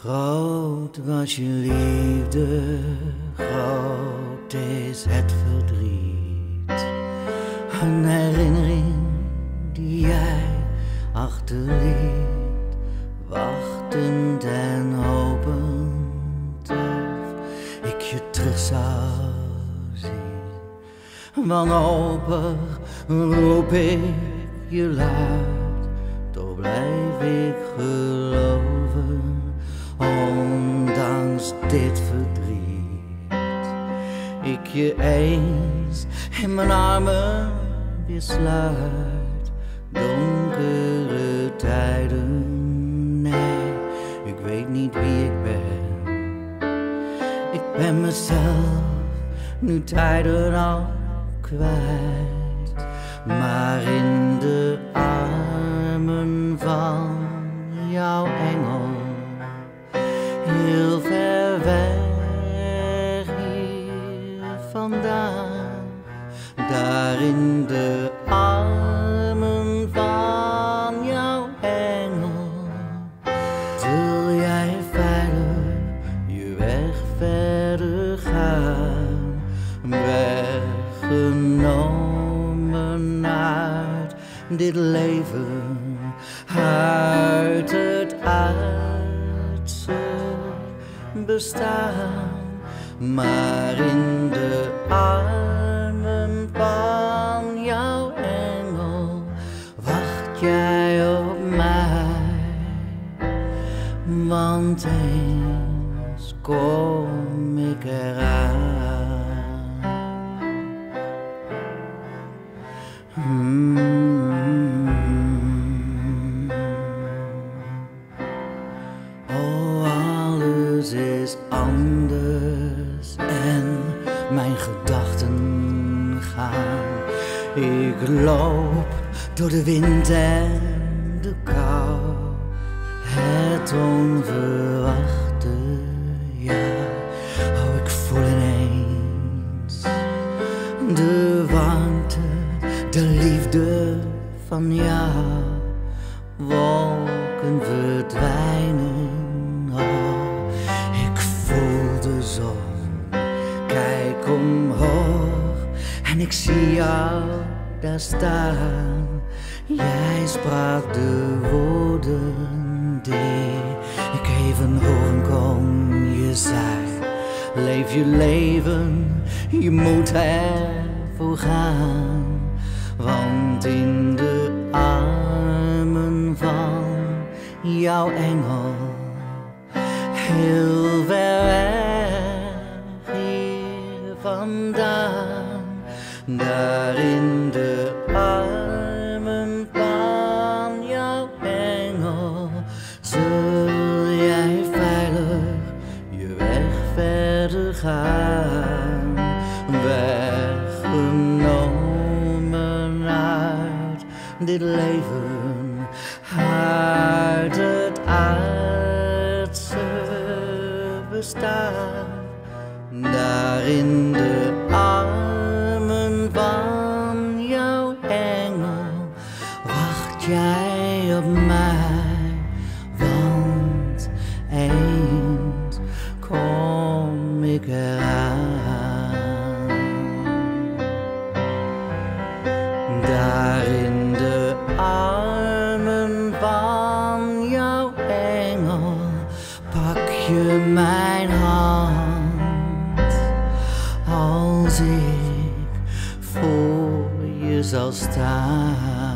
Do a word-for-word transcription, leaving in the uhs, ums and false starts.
Groot was je liefde, groot is het verdriet. Een herinnering die jij achterliet, wachtend en hopend of ik je terug zou zien. Wanhopig roep ik je luid, toch blijf ik geloven, ondanks dit verdriet. Ik je eens in mijn armen weer sluit. Donkere tijden, nee, ik weet niet wie ik ben. Ik ben mezelf nu tijden al kwijt, maar in de armen van jouw engel, heel ver weg hier vandaan, daar in de armen van jouw engel, zul jij veilig je weg verder gaan, weggenomen uit dit leven, uit het aardse bestaan, maar in de armen van jouw engel wacht jij op mij, want eens kom ik eraan. Hmm. Is anders en mijn gedachten gaan. Ik loop door de wind en de kou, het onverwachte, ja. Oh, ik voel ineens de warmte, de liefde van jou. Wolken verdwijnen, oh. De zon, kijk omhoog en ik zie jou daar staan. Jij sprak de woorden die ik even horen kon. Je zei, leef je leven, je moet ervoor gaan. Want in de armen van jouw engel, heel ver weg hier vandaan, daar in de armen van jouw engel, zul jij veilig je weg verder gaan, weggenomen uit dit leven, uit het aardse bestaan, daar in de armen van jouw engel wacht jij op mij, want eens kom ik eraan. Daar in de armen van jouw engel pak je mijn hand, als ik voor je zal staan.